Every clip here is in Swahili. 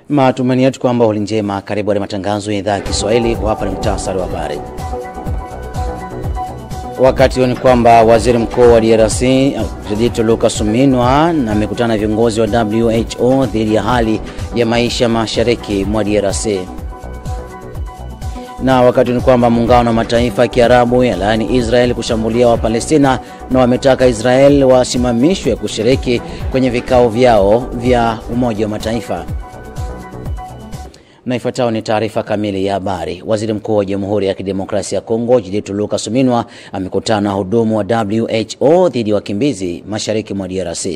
Matumaini yetu kwamba hali njema. Karibu kwa matangazo ya idhaa ya Kiswahili. Hapa ni muhtasari wa habari. Wakati ni kwamba waziri mkuu wa DRC Judith Tuluka Suminwa amekutana na viongozi wa WHO dhidi ya hali ya maisha mashariki mwa DRC. Na wakati ni kwamba muungano wa mataifa ya Kiarabu yalaani Israel kushambulia wa Palestina na wametaka Israel wasimamishwe kushiriki kwenye vikao vyao vya Umoja wa Mataifa. Na ifuatayo ni taarifa kamili ya habari. Waziri mkuu wa Jamhuri ya Kidemokrasia ya Kongo Judith Tuluka Suminwa amekutana na wahudumu wa WHO dhidi ya wakimbizi mashariki mwa DRC.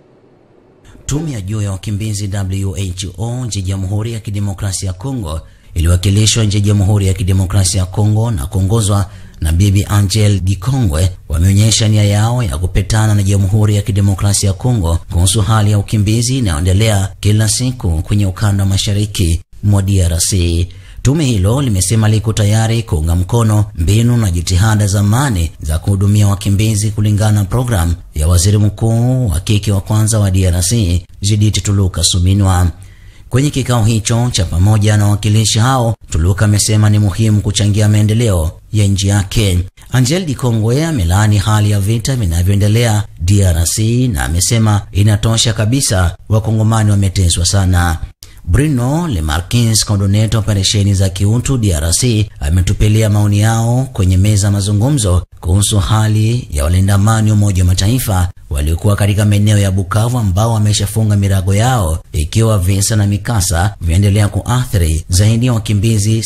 Tume ya juu ya wakimbizi WHO nchini Jamhuri ya Kidemokrasia ya Kongo iliwakilishwa nchini Jamhuri ya Kidemokrasia ya Kongo na kuongozwa na Bibi Angel Dikongwe wameonyesha nia yao ya kupetana na Jamhuri ya Kidemokrasia ya Kongo kuhusu hali ya ukimbizi inayoendelea kila siku kwenye ukanda wa mashariki mwa DRC. Tume hilo limesema liko tayari kuunga mkono mbinu na jitihada za amani za kuhudumia wakimbizi kulingana na program ya waziri mkuu wa kike wa kwanza wa DRC Judith Tuluka Suminwa. Kwenye kikao hicho cha pamoja na wakilishi hao, Tuluka amesema ni muhimu kuchangia maendeleo ya nchi yake. Angel Dikongwe amelaani hali ya vita vinavyoendelea DRC na amesema inatosha kabisa, wakongomani wameteswa sana. Bruno Lemarquis, coordinator operesheni za kiutu DRC, ametupilia maoni yao kwenye meza mazungumzo kuhusu hali ya walinda amani Umoja wa Mataifa waliokuwa katika maeneo ya Bukavu ambao wameshafunga mirago yao, ikiwa visa na mikasa viendelea kuathiri zaidi ya wakimbizi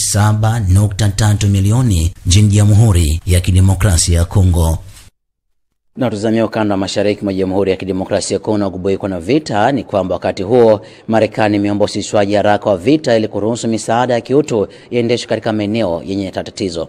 7.3 milioni nchini Jamhuri ya Kidemokrasia ya Kongo. Na tuzamia ukanda wa mashariki mwa Jamhuri ya Kidemokrasia ya Kongo kuboekwa na vita ni kwamba wakati huo Marekani imeomba usitishwaji haraka wa vita ili kuruhusu misaada ya kiutu iendeshwe katika maeneo yenye tatizo.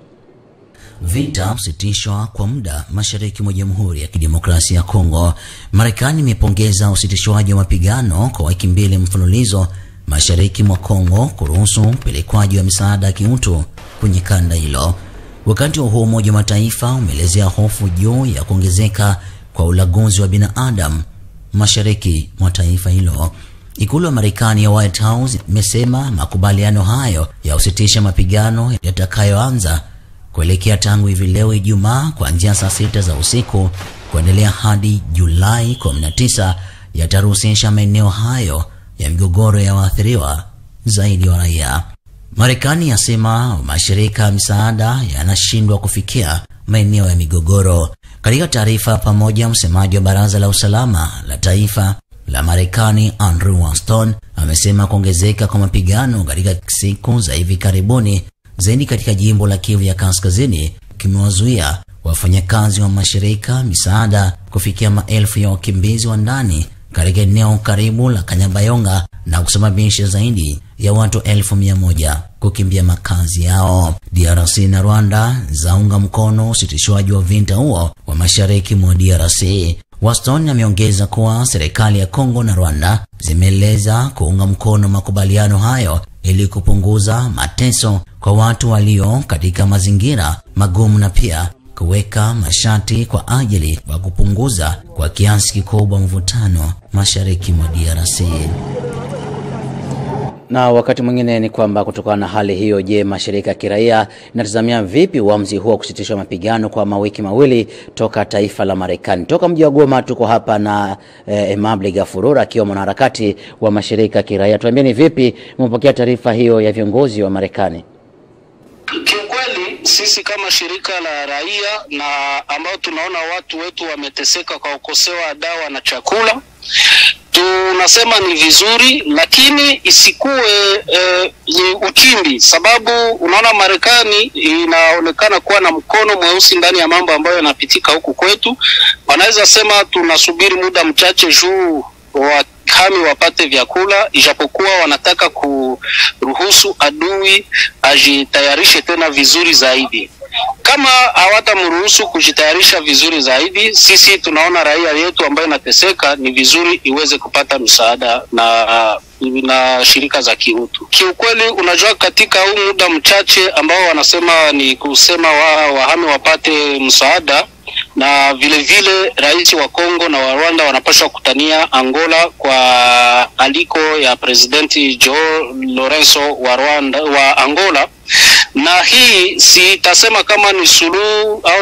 Vita usitishwa kwa muda mashariki mwa Jamhuri ya Kidemokrasia ya Kongo. Marekani imepongeza usitishwaji wa mapigano kwa wiki mbili mfululizo mashariki mwa Kongo kuruhusu upelekwaji wa misaada ya kiutu kwenye kanda hilo. Wakati huo Umoja wa Mataifa umeelezea hofu juu ya kuongezeka kwa ulaguzi wa binadamu mashariki mwa taifa hilo. Ikulu ya Marekani ya White House imesema makubaliano hayo ya usitisha mapigano yatakayoanza kuelekea tangu hivi leo Ijumaa kuanzia saa 6 za usiku kuendelea hadi Julai 19 yataruhusu maeneo hayo ya migogoro ya waathiriwa zaidi wa raia. Marekani yasema mashirika ya misaada yanashindwa kufikia maeneo ya migogoro. Katika taarifa pamoja, msemaji wa Baraza la Usalama la Taifa la Marekani Andrew Winston amesema kuongezeka kwa mapigano katika siku za hivi karibuni zaidi katika jimbo la Kivu ya Kaskazini kimewazuia wafanyakazi wa mashirika misaada kufikia maelfu ya wakimbizi wa ndani katika eneo karibu la Kanyabayonga na kusababisha zaidi ya watu 1,100 kukimbia makazi yao. DRC na Rwanda zaunga mkono usitishwaji wa vita huo wa mashariki mwa DRC. Waston ameongeza kuwa serikali ya Kongo na Rwanda zimeeleza kuunga mkono makubaliano hayo ili kupunguza mateso kwa watu walio katika mazingira magumu na pia kuweka masharti kwa ajili ya kupunguza kwa kiasi kikubwa mvutano mashariki mwa DRC. Na wakati mwingine ni kwamba kutokana na hali hiyo, je, mashirika ya kiraia yanatazamia vipi uamuzi huo kusitishwa mapigano kwa mawiki mawili toka taifa la Marekani? Toka mji wa Goma tuko hapa na Emable Gafurura akiwa mwanaharakati wa mashirika ya kiraia. Tuambieni vipi mpokea taarifa hiyo ya viongozi wa Marekani? Kiukweli sisi kama shirika la raia na ambao tunaona watu wetu wameteseka kwa ukosewa dawa na chakula, tunasema ni vizuri, lakini isikuwe ni uchimbi, sababu unaona Marekani inaonekana kuwa na mkono mweusi ndani ya mambo ambayo yanapitika huku kwetu. Wanaweza sema tunasubiri muda mchache juu wakami wapate vyakula, ijapokuwa wanataka kuruhusu adui ajitayarishe tena vizuri zaidi. Kama hawatamruhusu kujitayarisha vizuri zaidi, sisi tunaona raia yetu ambayo inateseka ni vizuri iweze kupata msaada na shirika za kiutu. Kiukweli unajua katika huu muda mchache ambao wanasema ni kusema wahami wapate msaada, na vile vile rais wa Kongo na wa Rwanda wanapaswa kutania Angola kwa aliko ya presidenti Joao Lourenço wa Rwanda wa Angola. Na hii sitasema kama ni suluhu au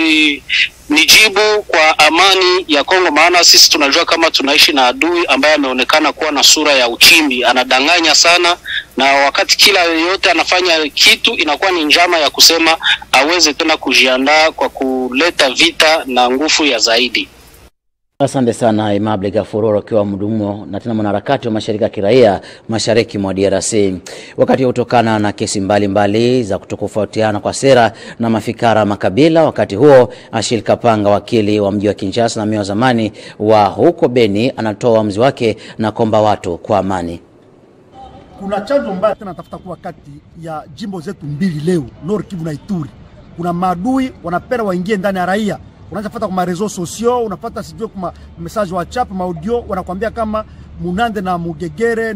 ni jibu kwa amani ya Kongo, maana sisi tunajua kama tunaishi na adui ambaye ameonekana kuwa na sura ya uchimbi, anadanganya sana, na wakati kila yote anafanya kitu inakuwa ni njama ya kusema aweze tena kujiandaa kwa kuleta vita na nguvu ya zaidi. Asante sana Aimable Gafuroro, akiwa mhudumu na tena mwanaharakati wa mashirika ya kiraia mashariki mwa DRC. Wakati kutokana na kesi mbalimbali za kutokufuatiana kwa sera na mafikara makabila, wakati huo Achille Kapanga, wakili wa mji wa Kinshasa na meya wa zamani wa huko Beni, anatoa uamuzi wake na kuomba watu kwa amani. Kuna chanzo mbaya tena tafuta kuwa kati ya jimbo zetu mbili leo, Nord Kivu na Ituri. Kuna maadui wanapenda waingie ndani ya raia. Unaanza fuata kwa reseaux sociaux, unapata sijui kwa message wa WhatsApp, audio, wanakuambia kama Munande na Mugegere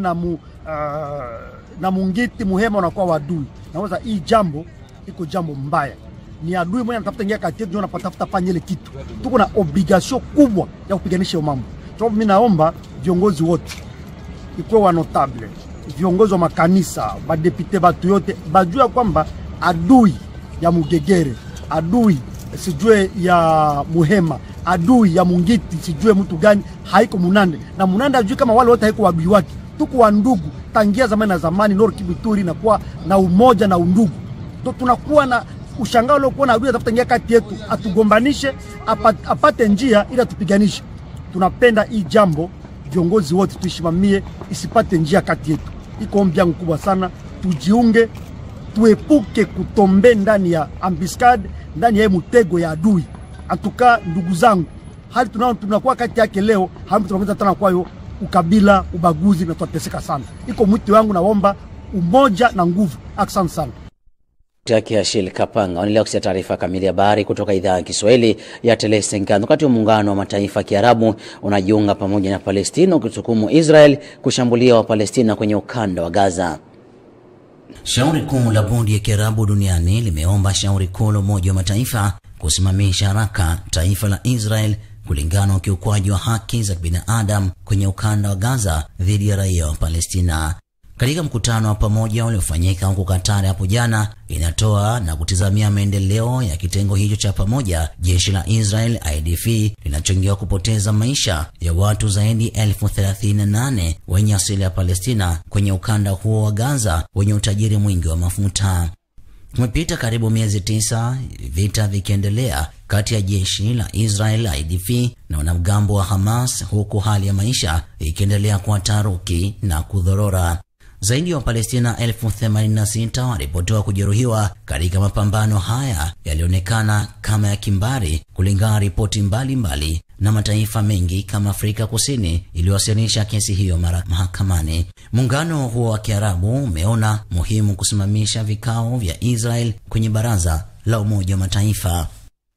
na Mungiti Muhema wanakuwa wadui. Nawaza hii jambo iko jambo mbaya. Ni adui mmoja anatafuta ingia kati yetu, anatafuta fanya ile kitu. Tuko na obligation kubwa ya kupiganisha mambo. Sababu mimi naomba viongozi wote, iko wa notable, viongozi wa makanisa, madepite, watu yote bajua kwamba adui ya Mugegere, adui sijue ya Muhema, adui ya Mungiti sijue mtu gani, haiko Munande. Na Munande ajui kama wale wote haiko wadui wake. Tuko wa ndugu tangia zamani na zamani. Nord Kivu Ituri inakuwa na umoja na undugu. Tunakuwa na ushangao leo kuona adui atafuta ingia kati yetu, atugombanishe, apate njia ili atupiganishe. Tunapenda hii jambo viongozi wote tuishimamie, isipate njia kati yetu. Iko ombi yangu kubwa sana, tujiunge, tuepuke kutombe ndani ya ambiscade, ndani ya mtego ya adui. Atuka ndugu zangu, hali tunakuwa kati yake leo, hamu tunaanza tena kwa hiyo ukabila, ubaguzi, na tutateseka sana. Iko mwito wangu, naomba umoja na nguvu. Asante sana. Yake Achille Kapanga. Wanaendelea kusikia taarifa kamili ya habari kutoka idhaa ya Kiswahili ya Telesenkan. Wakati wa muungano wa mataifa ya Kiarabu unajiunga pamoja na Palestina ukituhumu Israel kushambulia wa Palestina kwenye ukanda wa Gaza. Shauri kuu la bodi ya Kiarabu duniani limeomba shauri kuu la Umoja wa Mataifa kusimamisha haraka taifa la Israel kulingana na ukiukwaji wa haki za binadamu kwenye ukanda wa Gaza dhidi ya raia wa Palestina. Katika mkutano wa pamoja uliofanyika huko Qatar hapo jana, inatoa na kutizamia maendeleo ya kitengo hicho cha pamoja, jeshi la Israel IDF linachangia kupoteza maisha ya watu zaidi 38,000 wenye asili ya Palestina kwenye ukanda huo wa Gaza wenye utajiri mwingi wa mafuta. Kumepita karibu miezi 9 vita vikiendelea kati ya jeshi la Israel IDF na wanamgambo wa Hamas, huku hali ya maisha ikiendelea kuwa taharuki na kudhorora. Zaidi ya Palestina 86,000 walipotoa kujeruhiwa katika mapambano haya yalionekana kama ya kimbari, kulingana na ripoti mbalimbali, na mataifa mengi kama Afrika Kusini iliwasilisha kesi hiyo mahakamani. Muungano huo wa Kiarabu umeona muhimu kusimamisha vikao vya Israel kwenye baraza la Umoja wa Mataifa.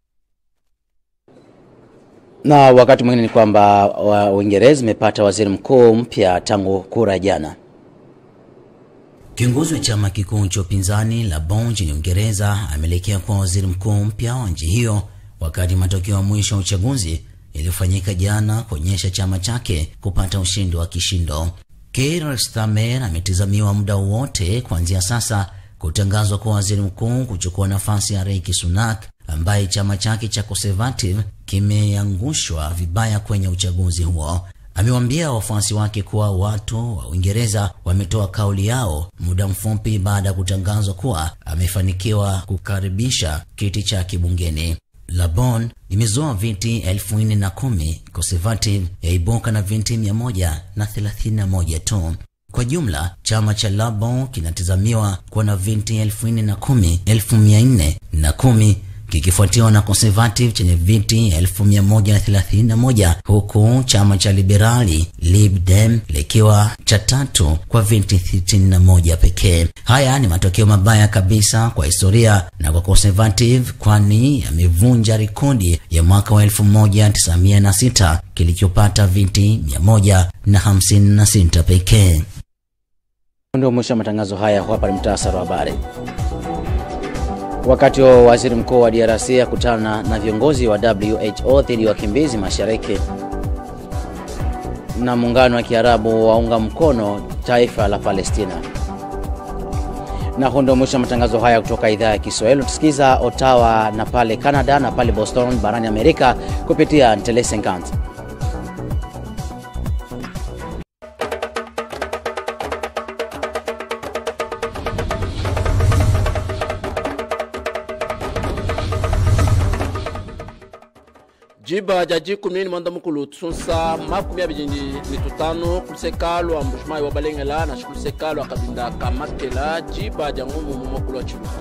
Na wakati mwingine ni kwamba Uingereza imepata waziri mkuu mpya tangu kura jana. Kiongozi wa chama kikuu cha upinzani la Labour nchini Uingereza ameelekea kwa waziri mkuu mpya wa nchi hiyo, wakati matokeo ya mwisho wa uchaguzi yaliyofanyika jana kuonyesha chama chake kupata ushindi wa kishindo. Keir Starmer ametazamiwa muda wote kuanzia sasa kutangazwa kwa waziri mkuu kuchukua nafasi ya Rishi Sunak, ambaye chama chake cha Conservative kimeangushwa vibaya kwenye uchaguzi huo. Amewaambia wafuasi wake kuwa watu wa Uingereza wametoa kauli yao muda mfupi baada ya kutangazwa kuwa amefanikiwa kukaribisha kiti chake bungeni. Labour imezoa viti 4,010, Conservative yaibuka na viti 131 tu. Kwa jumla, chama cha Labour kinatazamiwa kuwa na viti 410, kikifuatiwa na Conservative chenye viti 1131, huku chama cha Liberali Lib Dem likiwa cha tatu kwa viti 61 pekee. Haya ni matokeo mabaya kabisa kwa historia na kwa Conservative, kwani yamevunja rekodi ya mwaka wa 1906 kilichopata viti 156 pekee. Ndio mwisho wa matangazo haya. Hapa ni muhtasari wa habari. Wakati wa waziri mkuu wa DRC akutana na viongozi wa WHO dhidi ya wakimbizi mashariki na muungano wa Kiarabu waunga mkono taifa la Palestina. Na hundo mwisho matangazo haya kutoka idhaa ya Kiswahili. Tusikiza Ottawa na pale Canada na pale Boston barani Amerika kupitia Telesenkant. Jiba jaji kumini mwanda mkulu tsunsa makumi abijinji ni tutano kusekalo wa mbushmai wa balengela na kusekalo wa kabinda kamakela jiba jangumu mwakulu wa chiluka.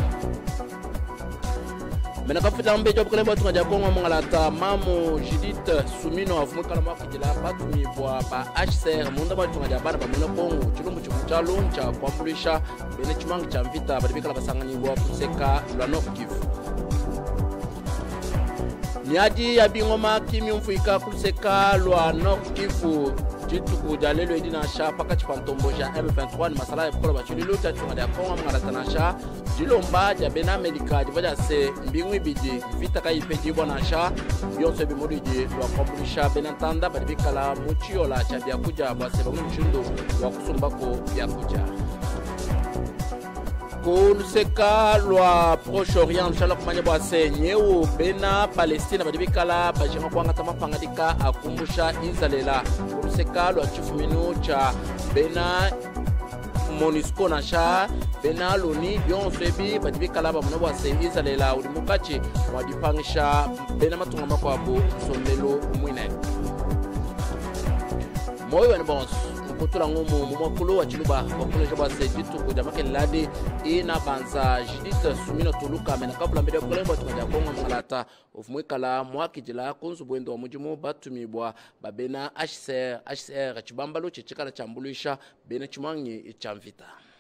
Mena kapita mbejo bukalembo wa tunga kongo mwangalata mamu Judith Sumino afumukala mwakijila batumi bwa ba HCR mwanda mwa tunga jabana ba mwena kongo chilumbu chimuchalo ncha kuambulisha bene chimangu cha mvita badibikala basangani bwa kuseka lwa Nord Kivu. Niadi ya bingoma kimi mfuika kuseka lwa Nord Kivu jituku jalelo edina sha paka chipantomboja M23 ni masala ya bukola bachulilo tachunga ya konga mngaratanasha jilomba jabena Amerika jibaja se mbingwi biji vita kaipeji bwana sha yonse bimuriji lwa kwambulisha benantanda badibikala muchiola cha byakuja bwaseba mshindo wa kusumbako byakuja Kuluseka lwa Proche-Orient shala kumanya bwase nyeu bena Palestina badibikala bajinga kwanga tamapangadika akumbusha Israela. Kuluseka lwa chifuminu cha bena MONUSCO na sha bena loni yonsebi badibikala bamuna bwase Israela ulimukachi wadipangisha bena matunga makwabo somelo mwine. Moyo wani bonsu kutula ngumu mwakulu wa chiluba wakule jaba sejitu kujamake ladi ina banza Judith Sumino tuluka mena kabula mbede wakulembo tukaja kongo mngalata ufumwekala mwakijila kunzu buendo wa mujimu batumibwa babena HCR chibambalo chichikala chambulisha bena chimangi chamvita.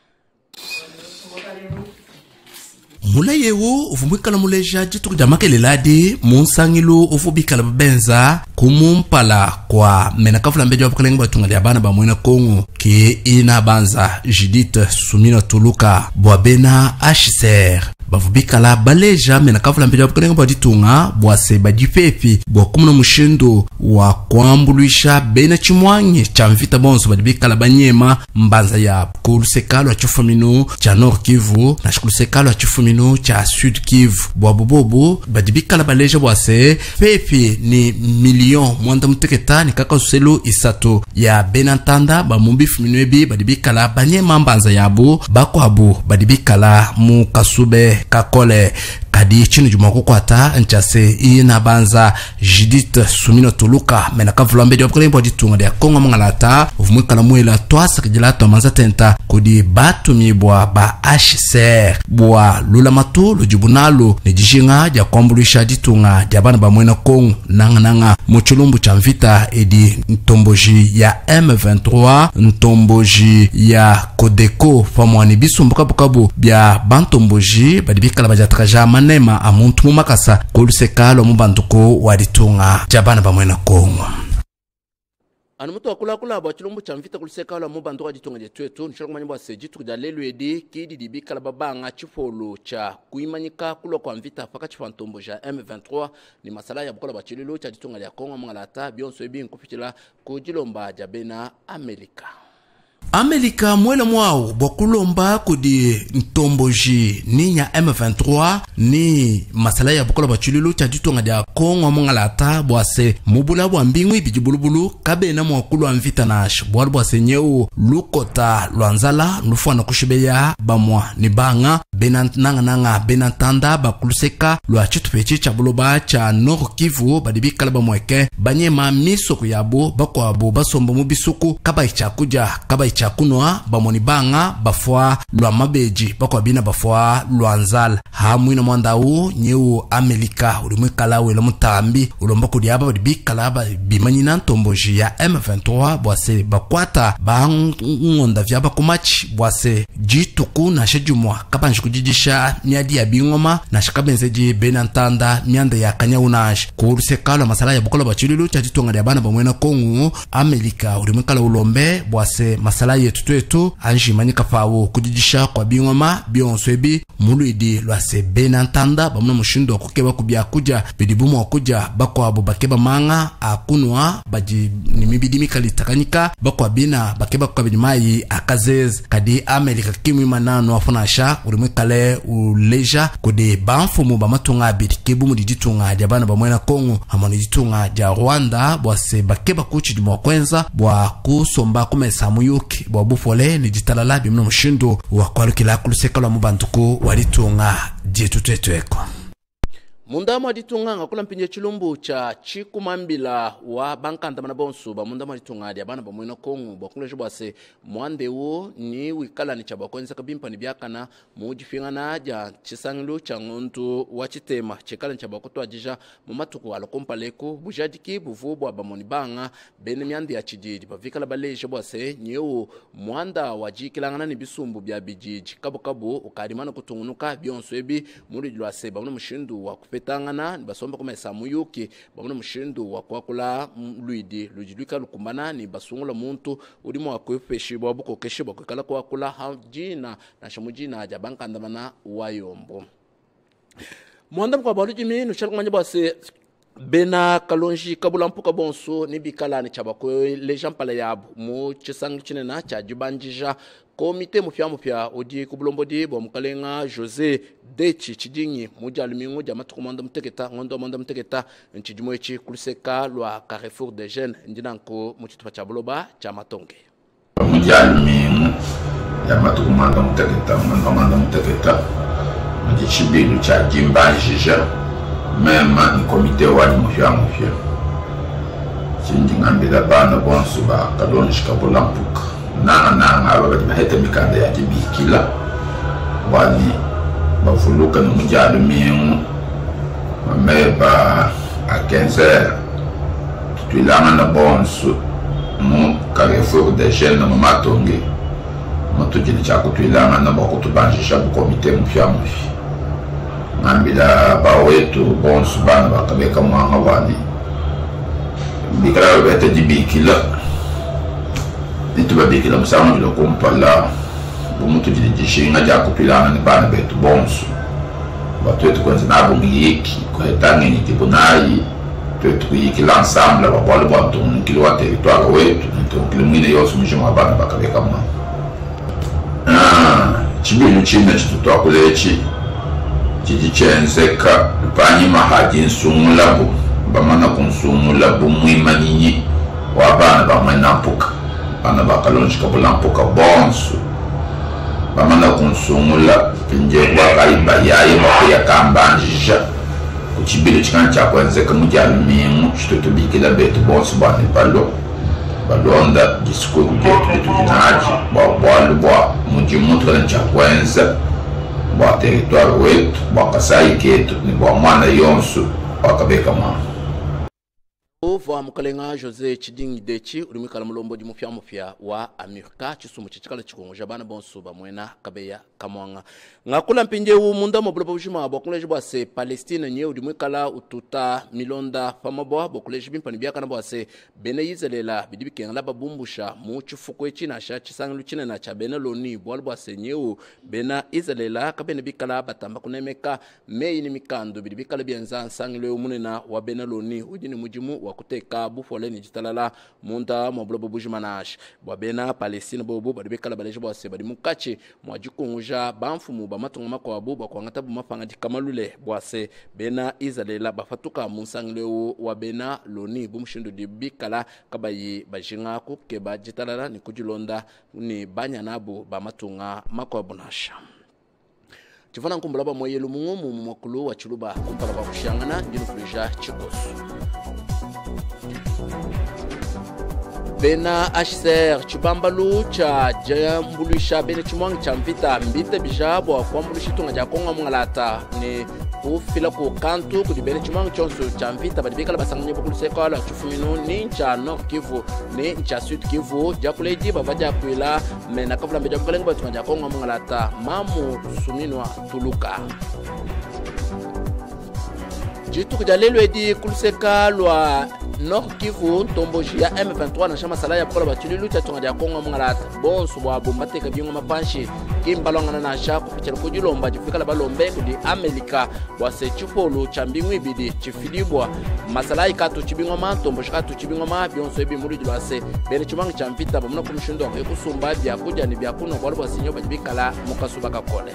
Mula yewo ufumwikala muleja jitu kujamake leladi munsangilo ufubikala benza kumumpala kwa mena kafula mbejo wapukalengi batunga liabana ba mwena kongo ki ina banza Judith Sumino tuluka bwabena HCR bavubikala baleja mena kafula mbejo wapukalengi baditunga bwase badipepi bwakumuna mushindo wa kwambuluisha bena chimwanyi chamvita bonso badibikala banyema mbanza ya kulusekalo wa chufamino cha Nord Kivu na shikulusekalo wa chufamino cha Sud Kivu bwabubobo badibikala baleja bwase pepi ni milion mwanda muteketa ni kaka uselo isato ya benantanda bamumbi fuminwebi badibikala banyema mbanza yabo bakwabu badibikala mu kasube kakole kadi chini jumako kwata nchase ina banza Judith Sumino tuluka mena kavula mbedi wapukalembo ditunga ya kongo mngalata uvumwikala mwela twasa kijilata manza tenta kudi batu mibwa ba HCR bwa lula matu lujibunalo ni jishinga ja kwambulisha ditunga jabana ba mwena kongo nanga muchulumbu cha mvita edi ntomboji ya M23 ntomboji ya Kodeko pamwani bisumbuka bukabu bya bantomboji badibikala bajatakaja nema amuntu mumakasa kulusekalo mubanduko waditunga jabana bamwena kongo. Anumutu wakula ba chilumbu cha mvita kulisekalo mubanduko waditunga jetuetu nishalo kumanya bwa sejitu kudalelu edi kidi dibikala babanga chifolo cha kuimanyika kulo kwa mvita paka chifantomboja M23 ni masala ya bukola bachililo cha ditunga ya kongo mngalata bionso ebi nkupitila kujilomba jabena Amerika mwela mwao bokulomba kudi ntomboji ni ya M23 ni masala ya bukola bachulilo cha ditonga dia kongo mngalata bwase mubula bwa mbingwi bijibulubulu kabena mwakulu amvita nash bwali bwase nyeu lukota lwanzala lufwana kushibeya bamwa ni banga benantanga benantanda bakuluseka lwa chitupechi cha buloba cha Nord Kivu badibikala bamweke banyema misoko yabo bakwabo basomba mubisuku kaba ichakunwa bamoni banga bafwa lwa mabeji bakwa bina bafwa lwanzala hamwina mwandau nyeu Amerika ulimwekala wela mutambi ulomba kudiaba badibikala bimanyina ntomboji ya M23 bwase bakwata bangonda vyaba kumachi bwase jituku na shejumwa kapanji kujijisha miadi ya bingoma na shakabenzeji benantanda mianda ya kanyaunash kurusekalo masala ya bukola bachilulu cha jitonga ya bana bamwena kongo Amerika ulimwekala ulombe bwase masala yetu twetu anjimanyika fawo kujijisha kwa bingoma bionswebi muluidi lwa sebe na ntanda bamuna mushindo wa kukeba kubia kuja bidibumu wa kuja bakwa abo bakeba manga akunwa baji nimibidi kalitakanyika bakwa bina bakeba kwa bidimayi akazez kadi Amerika kimwi manano wafunasha ulimwe kale uleja kode banfumu bamatunga bidikibu mudijitunga jabana bamwena Kongo hamoni jitunga ja Rwanda bwase bakeba kuchi dimwa kwenza bwa kusomba kumesa muyuki bwa bufole ni jitalala bimno mushindo wa kwalukila kuluseka lwa mubantuku walitunga jetu tetweko mundamo aditunga ngakula mpinje chilumbu cha chikumambila wa bankanda mana bonsu ba mundamo aditunga dia bana bamwena Kongo bakule jobase mwandewo ni wikala ni chaba kwenza kabimpa ni byakana mujifingana ja chisanglu cha ngontu wa chitema chikala ni chaba kutwa jija mumatuku alokompaleko bujadiki buvubo abamoni banga bene myandi ya chijiji bavikala baleje bose nyewo mwanda wajikilangana ni bisumbu bya bijiji kabukabu ukarimana kutungunuka byonswebi muri lwa seba uno mushindu wa petangana basomba kuma samuyuki bamuna mushindu wa kwakula luidi lujidwika lukumbana ni basungula muntu urimo akwefeshi babuko keshi bakala kwakula hajina na shamujina aja bankandamana wayombo mwanda kwa balujimi no shalkumanya base bena kalonji kabula mpuka bonso ni bikala ni chabako lejan pala yabu mu chisangi chinena cha jubanjija komite mupya odi kubulombodi bo mukalenga José Dechi chidingi mujalumingo ja matukomanda muteketa ngondo manda muteketa nchijimoechi kuliseka lwa Carrefour des Jeunes ndinanko muchitupa cha buloba cha matonge mujalumingo ya matukomanda muteketa ngondo manda muteketa mujichibilu cha jimbanjija mema ni komite wali mupya chindingambila bana bonso ba kalonji kabula mpuka na abagati mahete mikanda ya jibikila wani bafuluka no mujalo miengu meba a 15h tutulanga na bonso mu Carrefour des Jeunes na matonge matujini cha kutulanga na bakutubanjisha ku komite mpya ngambila bawetu bonso bana bakabeka mwanga wani bikala bete jibikila nituba bikila musango lo kompala bumutu jishinga ja kupilana ni bana betu bonso batwetu kwanza nabo ngiki kwa tangi ni tibunayi twetu kuyiki l'ensemble ba bwa tunu kilo wa territoire wetu nito kilimine yosu mjuma bana bakabeka mwa chibilu chine chitutwa kulechi chijichenzeka panyi mahaji nsumulabu bamana kunsumulabu mwimanyinyi wa bana bamwena mpuka bana bakalonji kabula mpuka bonso bamana kunsumula pinje wakaiba yaye makuya kambanjija kuchibilo chikana chakwenzeka mujalumingu chitotubikila betu bonso bani balonda disiko kujetu betu jinaji bwa mujimutu kala chakwenza bwa territoire wetu bwa kasai ketu ni bwa mwana yonsu wakabeka mwana Ova mukalenga José Chidingi Dechi ulimikala mulombo mupya wa Amerika chisumu chichikala chikongo jabana bonso bamwena kabeya kamwanga ngakula mpinje u munda moblobo bujima bokuleje bwase Palestine nye ulimikala ututa milonda famabwa bokuleje bimpani byakana bwase bene yizelela bidibikenga laba bumbusha mu chifuko echina sha chisangilu chinena cha bene loni bwal bwase nye bena izelela kabene bikala batamba kunemeka meyi ni mikando bidibikala byenza nsangile umunena wa bene loni udini mujimu wa kuteka bufole ni jitalala munda moblobo bujimanash bwabena Palestine bobo badibekala baleje bwase badi mukachi mwajikunja bamfumu bamatunga makwabu bakwangata bumafanga dikamalule bwase bena izalela bafatuka munsanglewo wa bena loni bumshindo dibikala kabayi bajinga kukeba jitalala ni kujilonda ni banyanabo bamatunga makwabu nasha Tifana nkumbulaba moyelu mungumu mwakulu wa chuluba kumpala bakushangana njinu kulisha chikosu Bena HCR chibambalu cha jambulisha bene chimwangi cha mvita mbite bijabo wa kwambulishi tunga jakonga mngalata ni kufila ku kantu kudi bene chimwangi chonsu cha mvita badibikala basanganye bukuliseko ala chufuminu ni ncha Nord Kivu ni ncha Sud Kivu jakuleji babaja kuila mena kavula mbeja bukalenga batunga jakonga mngalata mamu suminwa tuluka Jitu kujalelu edi kuliseka lwa Nord Kivu Ntomboji ya M23 na shama sala ya kola batuli lucha tonga ya Kongo mngalata bonso bwa bomba teka bingo mapanshi kimbalonga na sha kupichela kujilomba jifika la balombe kudi Amerika bwa se chupolo chambingwi bidi chifilibwa masala ikatu chibingo ma Ntomboji katu chibingo ma bionso ebi muri jwase bene chumanga champita bomna kumishundo ngo kusumba bya kuja ni bya kuno kwa lwa sinyo bajibikala mukasubaka kole.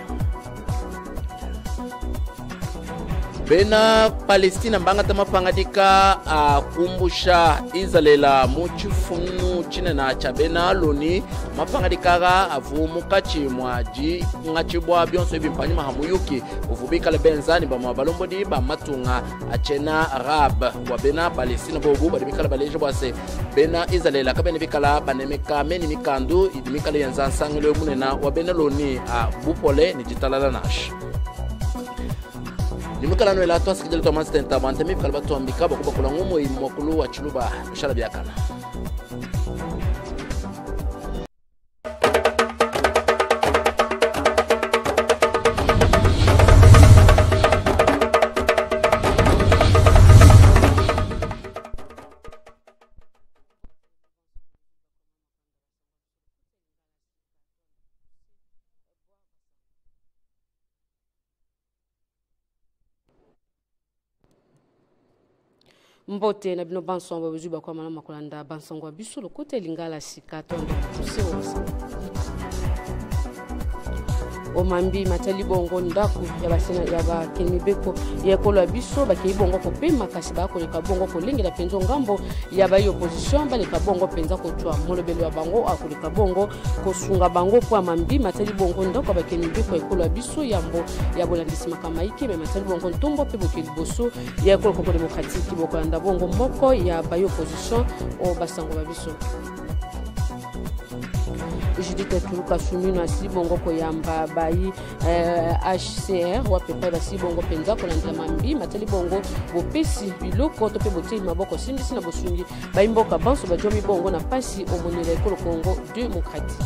Bena Palestina mbanga tamapangadika kumbusha Israela muchifunu chine na chabena loni mapangadika avumuka chimwaji ngachibwa byonso ebimpanyi mahamuyuki uvubika lebenzani ba mabalombodi ba matunga achena arab wa bena Palestina bobu badibikala baleje bwase bena Israela kabene bikala banemeka meni mikandu idimikala yanza sangelo munena wa bena loni bupole ni jitalala nash nimukala no elato asikijele to mastenta bantemi kalba to ambika bakuba kula ngumo imokulu wa chuluba bishala byakana. Mbote na bino bansongo bezuba kwa malama kulanda bansongo biso lokote lingala sika tondo tusewosa omambi matali bongo ndaku ya basena ya ba kenibeko ya kolo biso ba kibongo ko pema kasi ba ko le kabongo ko lingela penzo ngambo ya ba opposition ba le kabongo penza ko twa molobelo ya bango akole kabongo ko sunga bango kwa mambi matali bongo ndaku ba kenibeko ya kolo biso yambo ya bolandisima kama iki me matali bongo ntombo pe bokeli boso ya kolo ko demokratiki bokolanda bongo moko ya ba opposition o basango ba biso. Judith Tuluka Sumino asi bongo ko yamba bayi HCR wa pepa basi bongo penza ko landela mambi mateli bongo bopesi biloko to pe boteli maboko simbisi na bosungi bayimboka banso bajomi bongo na pasi omonela ekolo Congo démocratique.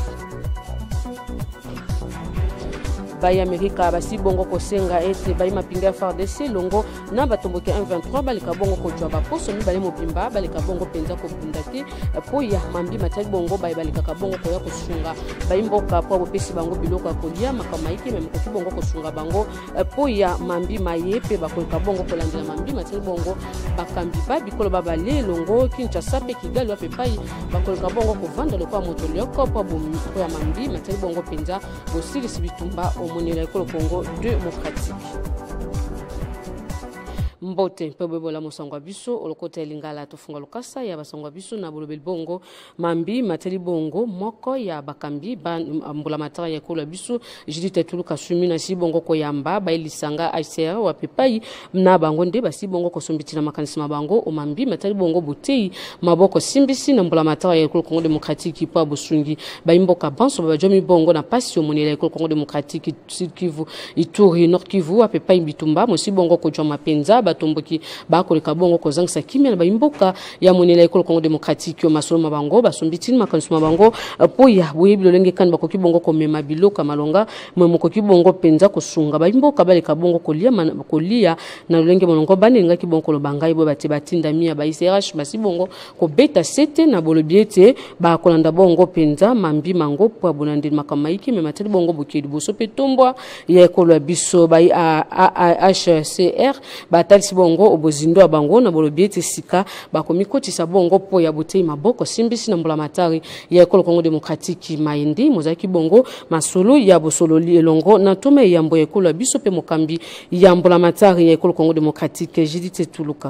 Bayi Amerika basi bongo ko senga ete bayi mapinga FARDC longo na batomboke M23 balika bongo ko jwa baposo mi bale mobimba balika bongo penza ko bundate po ya mambi matali bongo bayi balika bongo ko ya ko sunga bayi mboka po bopesi bango biloko akolia makama iki meme ko bongo ko sunga bango po ya mambi mayepe bakolika bongo ko landela mambi matali bongo bakambi ba bikolo babale longo Kinshasa pe Kigali wa pepai bakolika bongo ko vanda lokwa moto lyoko po ya mambi matali bongo penza bosili sibitumba omonela ekolo Congo démocratique. Mbote pebebo la mosangwa biso olokote lingala tofunga lokasa ya basangwa biso na bolobel bongo mambi mateli bongo moko ya bakambi mbula matara ya kola biso Judith Tuluka Sumino si bongo ko yamba bailisanga HCR wa pepai na bango nde basi bongo ko sombiti na makanisima bango o mambi mateli bongo botei maboko simbisi na mbula matara ya Congo démocratique po bosungi baimboka banso bajomi bongo na pasi omonela ya Congo démocratique Sud Kivu Ituri Nord Kivu wa pepai bitumba mosi bongo ko joma penza batomboki bakoleka bongo ko zangisa kimia na baimboka ya monela ekolo Congo démocratique yo masolo mabango basombitini makanisuma bango po ya boyebi lolenge kan bakoki bongo ko mema biloka malonga mokoki bongo penza ko sunga baimboka baleka bongo kolia na lolenge molongo baninga ki bongo lo bangai bo batinda mia ba ICRH basi bongo ko beta sete na bolobiete ba kolanda bongo penza mambi mango po abonande makamaiki mema teli bongo bokedi boso petombwa ya ekolo biso ba HCR ba bongo obozindo bango na bolobiete sika bakomikoti sa bongo po ya botei maboko simbisi na mbula matari ya ekolo Congo démocratique maindi mozaki bongo masolo ya bosolo elongo na tome ya mbo ekolo biso pe mokambi ya mbula matari ya ekolo Congo démocratique Judith Tuluka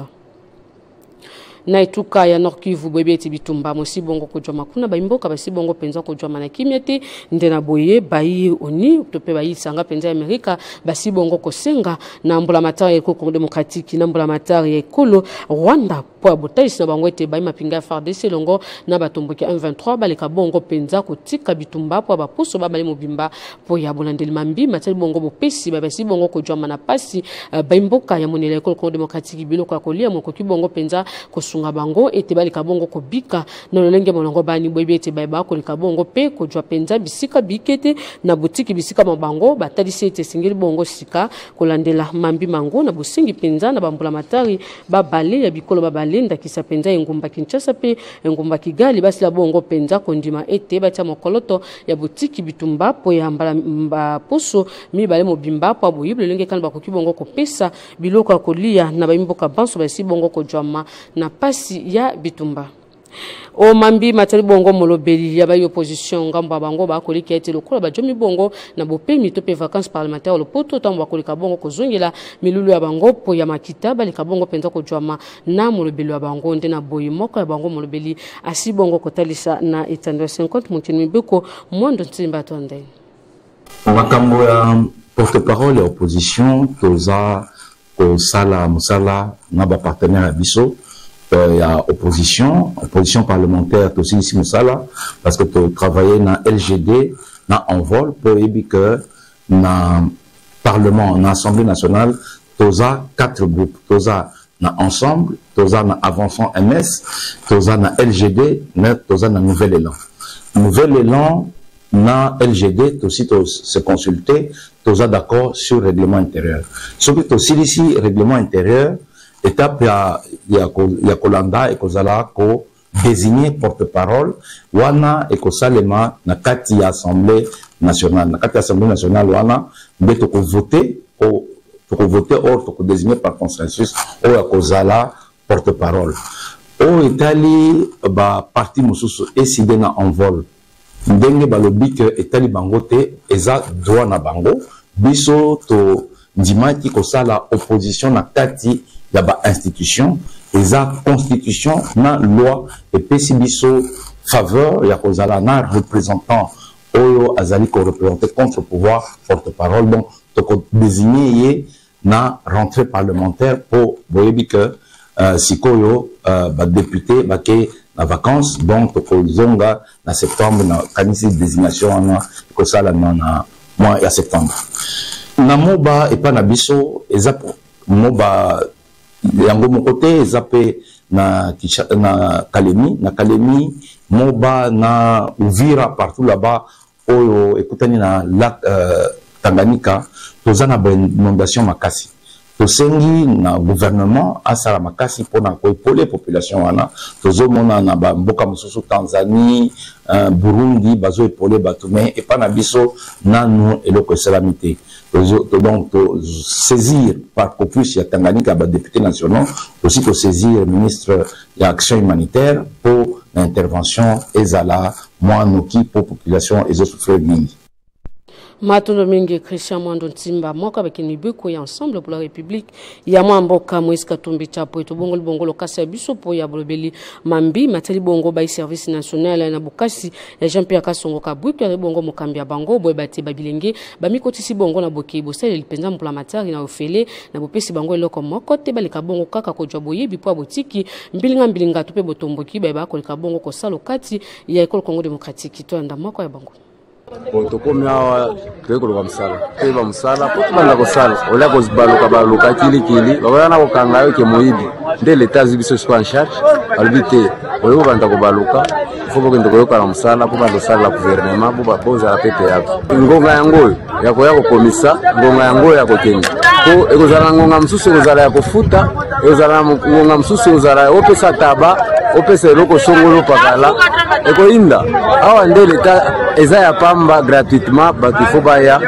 na ituka ya Nord Kivu bebeti bitumba mosi bongo ko joma kuna baimboka basi bongo penza ko joma na kimete ndena boye bayi oni tope bayi sanga penza Amerika basi bongo ko senga na mbula matari ya Congo démocratique na mbula matari ya ekolo Rwanda po abotaisi na bango ete bayi mapinga FARDC longo na batomboki M23 baleka bongo penza ko tika bitumba po bapuso babale mobimba po ya bolandeli mambi matali bongo bopesi basi bongo ko joma na pasi baimboka ya monela ekolo Congo démocratique biloko akolia moko kibongo penza ko sunga bango ete balika bongo ko bika na lolenge molongo bani boyebi ete bayeba ko lika bongo pe ko jwa penza bisika bikete na boutique bisika mabango batalisi ete singeli bongo sika kolandela mambi mango na bosingi penza na bambula matari babale ya bikolo babale mibale ndakisa penza engumba Kinshasa pe engumba Kigali basi la bongo penza kondima ete batia mokoloto ya boutique bitumba po ya mbala poso mibale mobimba po aboyible lenge kan bakoki bongo kopesa biloko ya kolia na baimboka banso basi bongo kojwama na pasi ya bitumba. O mambi matali bongo molobeli ya ba opposition ngamba bango ba kolika ete lokola ba jomi bongo na bopemi to pe vacances parlementaires lopoto tambo ba kolika bongo kozongela milulu ya bango po ya makita ba lika bongo penza ko jwama na molobeli ya bango nde na boyi moko ya bango molobeli asi bongo kotalisa na etando 50 mutini mibeko mondo tsimba tonde. Makambo ya porte-parole ya opposition toza ko sala musala na ba partenaire biso. Il y a opposition parlementaire aussi ici Moussala parce que tu travaillais dans LGD dans Envol pour éviter que dans Parlement, dans l'Assemblée nationale, tu as 4 groupes. Tu as dans Ensemble, tu as dans Avançons MS, tu as dans LGD, tu as dans Nouvel Élan. Nouvel Élan, dans LGD, tu aussi se consulter, tu as d'accord sur le règlement intérieur. Ce que tu as aussi ici, règlement intérieur, étape ya kolanda et kozala ko désigner porte-parole wana et kosalema na kati ya assemblée nationale wana beto ko voter or ko désigner par consensus o ya kozala porte-parole o etali ba parti mususu eside na envol ndenge balobi ke etali bango te eza droit na bango biso to ndimaki kosala opposition na kati ya ba institution eza constitution na loi et pesi biso faveur ya kozala na représentant oyo azali ko représenter contre pouvoir porte-parole donc to désigner ye na rentrée parlementaire pour boyebi que sikoyo ba député ba ke na vacances donc to zonga na septembre na kanisi désignation na ko sala na mois ya septembre na moba et pas na biso eza moba yango mon côté zape na Kalemi moba na Uvira partout là-bas oyo ekutani na lac Tanganyika tozana ba inondation makasi tosengi na gouvernement asala makasi pona ko epole population wana tozomona na ba mboka mosusu Tanzanie Burundi bazo epole batume et pas na biso nanu eloko esalamité donc saisir par caucus ya Tanganyika ba députés nationaux aussi pour saisir ministre ya action humanitaire pour l'intervention ezala moanoki pour population ezosouffrir mingi. Matondo mingi Christian Mwando Ntimba moka bakini beko ya ensemble pour la République ya mwamboka Moïse Katumbi chapo eto bongo lokasi ya biso po ya bolobeli mambi mateli bongo ba service national na bokasi ya Jean-Pierre Kasongo Kabwiki ya bongo mokambi ya bango boye bate babilenge ba mikotisi bongo na boki bosel lipenza mpla matari na ofele na bopesi bango eloko moko te balika bongo kaka ko jwa boye bipo botiki mbilinga tupe botomboki ba ko lika bongo ko salo kati ya École Congo Démocratique to anda moko ya bango. Otokomi awa tuekoloka musala teba musala po tubanda kosala olia kozibaluka kili bakola kokanga yo ke moyibi nde leta zibiso siko en charge alobi te oyo banda kobaluka ifo bokende koyoka musala po banda kosala la gouvernement bo bozala pepe yako ngonga yango yakoya kokomisa ngonga yango ya kokende po ekozala ngonga mususu ekozala ya kofuta ekozala ngonga mususu ekozala opesa taba opesa eloko songolo pakala ekoyinda awa nde leta eza ya pamba gratuitement bakifo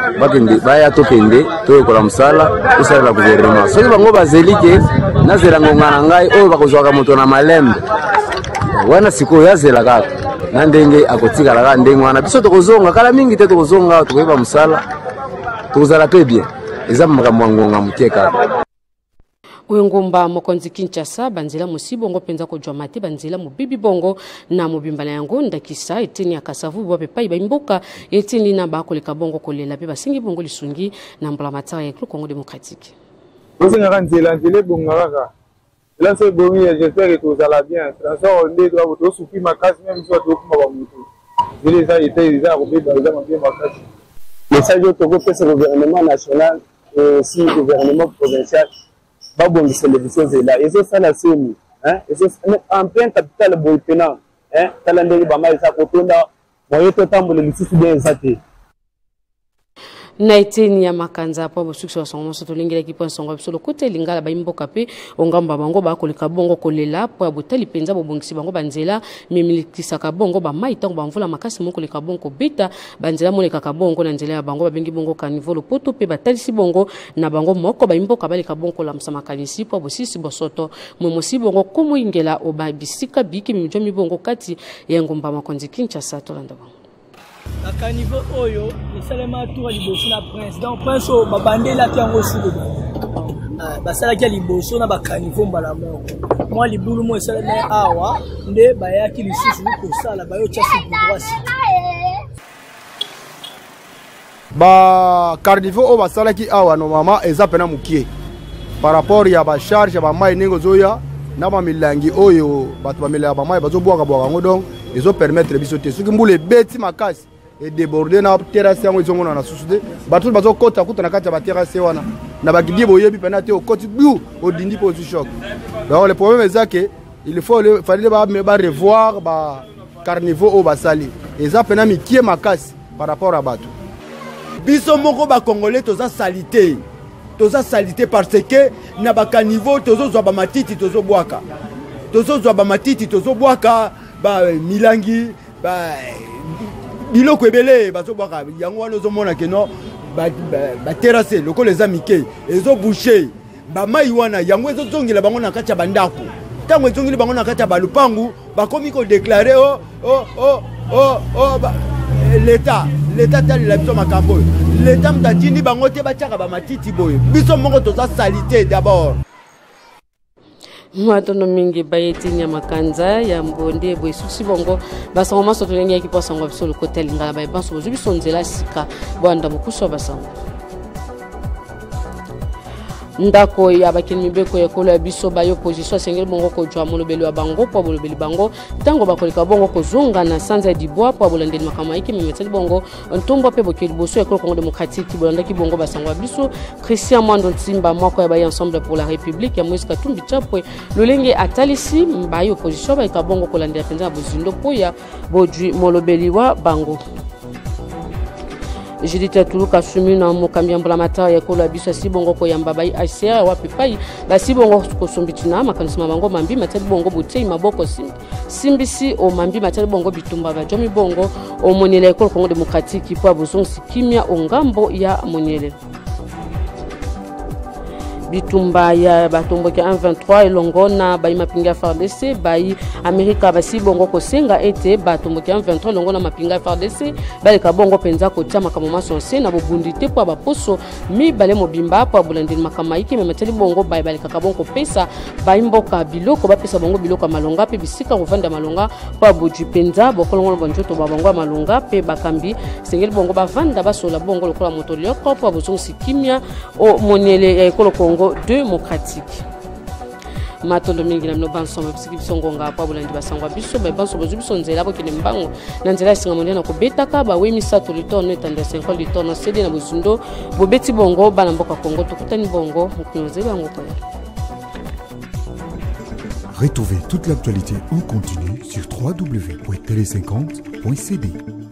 baya tokende toyekola musala osalela gouvernement soki bango bazelike nazela ngonga na ngai oyo bakozwaka moto na malembe wana sikoyo yazela kaka na ndenge akotikala kaka ndenge wana biso tokozonga kala mingi te tokozonga tokoyeba musala tokozala pe bien eza makambo ya ngonga mokie kaka. Uyungumba mokonzi Kinshasa banzela musibongo penza ko jwa mate banzela mubibi bongo na mubimbala yango ndakisa eteni ya kasavu bwa pepa imboka eteni na ba koleka bongo kolela pe basingi bongo lisungi na mbala matara ya Congo Démocratique. Osinga kanzela bonga kaka. Là c'est bon, j'espère que tout va bien. Transport on est doit tout souffrir ma casse même soit tout kuma ba mutu. Vile ça était déjà robé dans bien ma casse. Mais ça je togo pesa gouvernement national et aussi gouvernement provincial. Ba bon c'est les choses là. Et ça la semi, hein? Et c'est en plein capital boypena, hein? Talande ba mai ça kotonda moyo to tambo le sisi bien ça. naiteni ya makanza po bosukisa songo soto lingela ki point songo biso lokote lingala ba imboka pe ongamba bango ba koleka bongo kolela po abotali penza bobongisi bango banzela mimilikisa ka bongo ba maita ba mvula makasi moko koleka bongo beta banzela moleka ka bongo na nzela ya bango ba bengi bongo kanivolo poto pe batalisi bongo na bango moko ba imboka baleka bongo la msamakanisi po bosisi bosoto momosi bongo komo ingela oba bisika biki mijo mibongo kati ya ngomba makonzi Kinshasa tolanda bango à caniveau oyo esalema tour liboso na prince donc prince o babandela tiango sile basala kia liboso na bakaniveau mbala moko moi libulu mo esalema awa nde bayaki lisusu kosala bayo chasi droisi ba carniveau o basala ki awa normalement eza pena mukie par rapport ya ba charge ba mai ningo zoya na ba milangi oyo bato ba milangi ba mai bazo bwaka ngo donc ezo permettre biso te soki mbule beti makasi et déborder na terrasse yango ezongona na susude bato bazo kota kuta na kati ya ba terrasse wana na ba gidi boyebi pena te o koti bu o dindi pose choc. Donc le problème est que il fallait ba revoir ba carniveau au basali eza pena mikie makasi par rapport à bato biso moko ba congolais toza salité parce que na ba caniveau tozo zwa ba matiti tozo bwaka ba milangi ba biloko ebele bazo bwaka yango wana ozomona ke no ba terrasse loko les amike ezo boucher ba mai wana yango ezozongela bango na kati ya bandako tango ezongeli bango na kati ya balupangu bakomi ko déclarer l'état tali la biso makambo l'état mtatindi bango te batiaka ba matiti boye biso moko toza salité d'abord. Matono mingi bayeti nya makanza ya mbonde boy susi bongo basango masoto lengi ya kipo sango biso lokote lingala bayi banso bozubi sonzela sika bwanda bukuswa basango ndako ya bakini mibeko ya kolo ya biso bayo opposition sengeli bongo ko jwa molobeli wa bango po bolobeli bango tango bakoleka bongo ko zonga na sanza di bois po bolendeli makama iki mimeteli bongo ntombo pe bokeli boso ya kolo Congo démocratique bolandaki bongo basango biso Christian Mwando Ntimba moko ya bayi ensemble pour la république ya Moïse Katumbi Chapwe lolenge atalisi bayo opposition bayika bongo kolandela penza bozindo po ya bodwi molobeli wa bango Judith Tuluka Sumina mokambi mbulamatari ya kolo biso sibongo ko yamba bai ICR wapi pai ba sibongo ko sombitina makanisima bango mambi matali bongo butei maboko simbisi o mambi matali bongo bitumba ba jomi bongo o monele ko Congo démocratique po abozong sikimia o ngambo ya monele bitumba ya batombo ke 123 elongona bai mapinga FARDC bai Amerika basi bongo ko senga ete batombo ke 123 elongona mapinga FARDC bale ka bongo penza ko tia makama sonse na bobundi te po baposo mi bale mobimba po bulandini makama iki memeteli bongo bai bale ka bongo pesa bai mboka biloko ba pesa bongo biloko malonga pe bisika kovanda malonga po abuji penza bokolongo bonjoto ba bongo malonga pe bakambi sengeli bongo bavanda basola bongo lokola moto lioko po abozong sikimia o monele ya ekolo Congo démocratique matondo mingi na no bansoma bisiki songonga pa bulandi basangwa biso ba banso bozubiso nzela bo kine mbango na nzela singa mondiana ko betaka ba we misato litono etanda 50 litono cedi na bozundo bo beti bongo bana mboka Congo tokutani bongo mukunyoze bango ko. Retrouvez toute l'actualité en continu sur www.tele50.cd.